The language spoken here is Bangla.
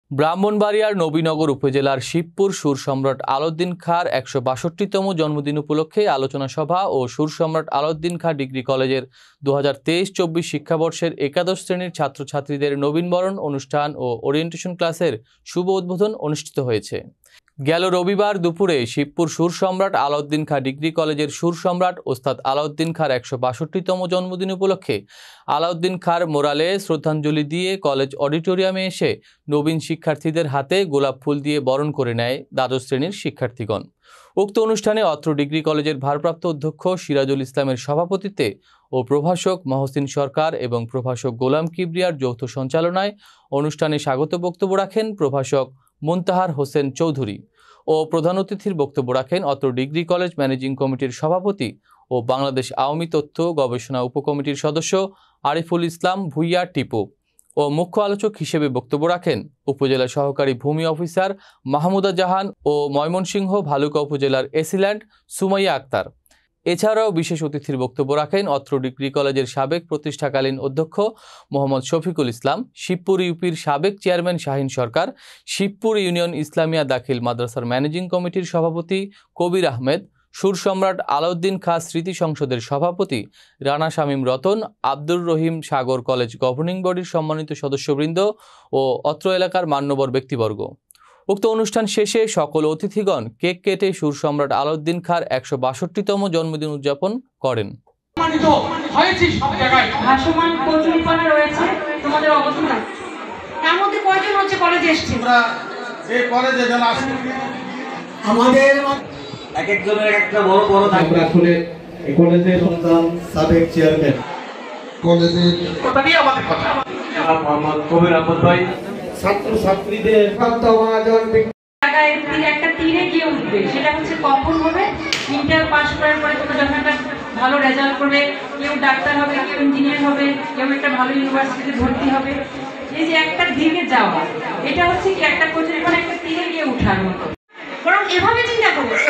ব্রাহ্মণবাড়িয়ার নবীনগর উপজেলার শিবপুর সুর সম্রাট আলাউদ্দিন খাঁর ১৬২তম জন্মদিন উপলক্ষে আলোচনা সভা ও সুর সম্রাট আলাউদ্দিন খাঁ ডিগ্রি কলেজের ২০২৩-২৪ শিক্ষাবর্ষের একাদশ শ্রেণীর ছাত্রছাত্রীদের নবীনবরণ অনুষ্ঠান ও ওরিয়েন্টেশন ক্লাসের শুভ উদ্বোধন অনুষ্ঠিত হয়েছে। গেল রবিবার দুপুরে শিবপুর সুর সম্রাট আলাউদ্দিন খাঁ ডিগ্রি কলেজের সুর সম্রাট ওস্তাদ আলাউদ্দিন খাঁর ১৬২তম জন্মদিন উপলক্ষে আলাউদ্দিন খাঁর মোরালে শ্রদ্ধাঞ্জলি দিয়ে কলেজ অডিটোরিয়ামে এসে নবীন শিক্ষার্থীদের হাতে গোলাপ ফুল দিয়ে বরণ করে নেয় দ্বাদশ শ্রেণীর শিক্ষার্থীগণ। উক্ত অনুষ্ঠানে অত্র ডিগ্রি কলেজের ভারপ্রাপ্ত অধ্যক্ষ সিরাজুল ইসলামের সভাপতিত্বে ও প্রভাষক মহসিন সরকার এবং প্রভাষক গোলাম কিবরিয়ার যৌথ সঞ্চালনায় অনুষ্ঠানে স্বাগত বক্তব্য রাখেন প্রভাষক মুনতাহার হোসেন চৌধুরী ও প্রধান অতিথির বক্তব্য রাখেন অত্র ডিগ্রি কলেজ ম্যানেজিং কমিটির সভাপতি ও বাংলাদেশ আওয়ামী তথ্য গবেষণা উপকমিটির সদস্য আরিফুল ইসলাম ভুইয়া টিপু ও মুখ্য আলোচক হিসেবে বক্তব্য রাখেন উপজেলা সহকারী ভূমি অফিসার মাহমুদা জাহান ও ময়মনসিংহ ভালুকা উপজেলার এসিল্যান্ড সুমাইয়া আক্তার। এছাড়াও বিশেষ অতিথির বক্তব্য রাখেন অত্র ডিগ্রি কলেজের সাবেক প্রতিষ্ঠাকালীন অধ্যক্ষ মোহাম্মদ শফিকুল ইসলাম, শিবপুর ইউপির সাবেক চেয়ারম্যান শাহিন সরকার, শিবপুর ইউনিয়ন ইসলামিয়া দাখিল মাদ্রাসার ম্যানেজিং কমিটির সভাপতি কবির আহমেদ, সুর সম্রাট আলাউদ্দিন খাঁ স্মৃতি সংসদের সভাপতি রানা শামীম রতন, আব্দুর রহিম সাগর কলেজ গভর্নিং বডির সম্মানিত সদস্যবৃন্দ ও অত্র এলাকার মান্যবর ব্যক্তিবর্গ। উক্ত অনুষ্ঠান শেষে সকল অতিথিগণ কেক কেটে সুর সম্রাট আলাউদ্দিন খাঁর ১৬২তম জন্মদিন উদযাপন করেন। একজনের একটা বড় বড় আমরা আসলে এই কলেজের সন্তান সাবেক চেয়ারম্যান কলেজের কথা নিয়ে আমাদের কথা মোহাম্মদ কবির আহমদ ভাই ছাত্র ছাত্রীদের জায়গায় একটা তীরে গিয়ে উঠবে, সেটা হচ্ছে কখন হবে? ইন্টার পাস করার পরে তোমরা যখন একটা ভালো রেজাল্ট করবে, কেউ ডাক্তার হবে, কেউ ইঞ্জিনিয়ার হবে, কেউ একটা ভালো ইউনিভার্সিটিতে ভর্তি হবে। এই যে একটা দিকে যাওয়া, এটা হচ্ছে কি একটা কোচের একটা তীরে গিয়ে উঠার মতো। বরং এভাবে চিন্তা করবো